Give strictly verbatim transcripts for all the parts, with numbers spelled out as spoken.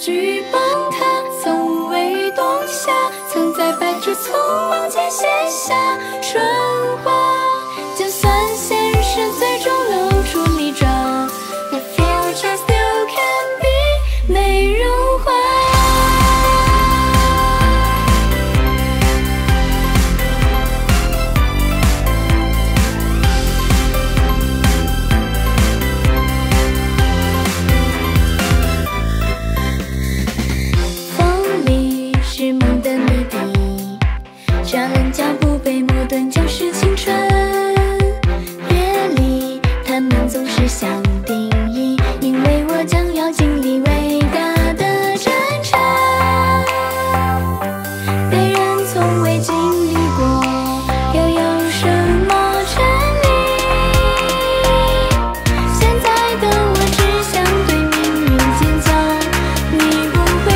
举崩塌，从未冬夏，曾在白昼匆忙间写下春花。就算现实最终露出逆转， The future still can be 美如画。风里是梦的谜底，抓人脚步被磨断就是青春。别离他们总是想定义，因为我将要经历伟大的战场，别人从未经历过，又有什么权利？现在的我只想对命运坚强，你不回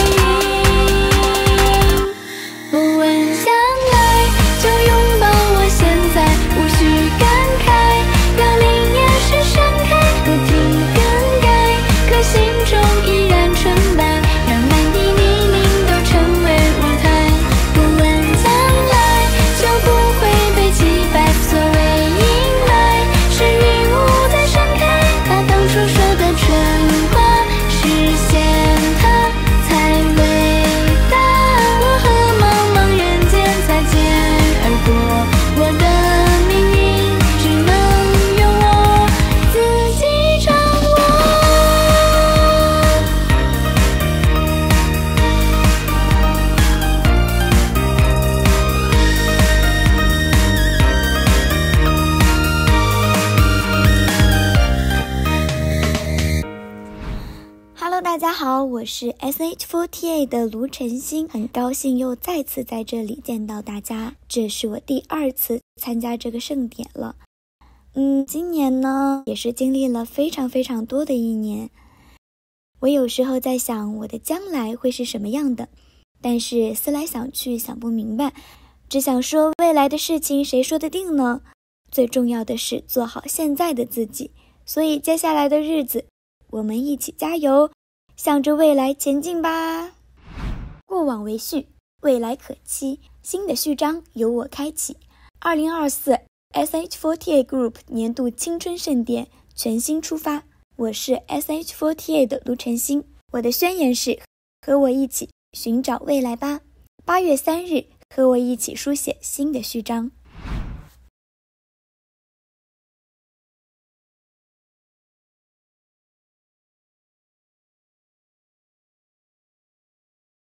应。不问将来，就拥抱我现在，无需感慨，凋零也是盛开，不停更改，可心中依然纯白，让满地泥泞都成为舞台。不问将来，就不会被击败，所谓阴霾是云雾在盛开，把当初说的春花实现它才伟大。我和茫茫人间擦肩而过，我的命运只能由我自己掌握。Hello， 大家好，我是 S H四十八 的卢晨星，很高兴又再次在这里见到大家，这是我第二次参加这个盛典了。嗯，今年呢也是经历了非常非常多的一年。我有时候在想我的将来会是什么样的，但是思来想去想不明白，只想说未来的事情谁说得定呢？最重要的是做好现在的自己，所以接下来的日子我们一起加油，向着未来前进吧。过往为序，未来可期，新的序章由我开启。二零二四 S H四十八 Group 年度青春盛典全新出发，我是 S H四十八 的卢晨星，我的宣言是和我一起寻找未来吧。八月三日，和我一起书写新的序章。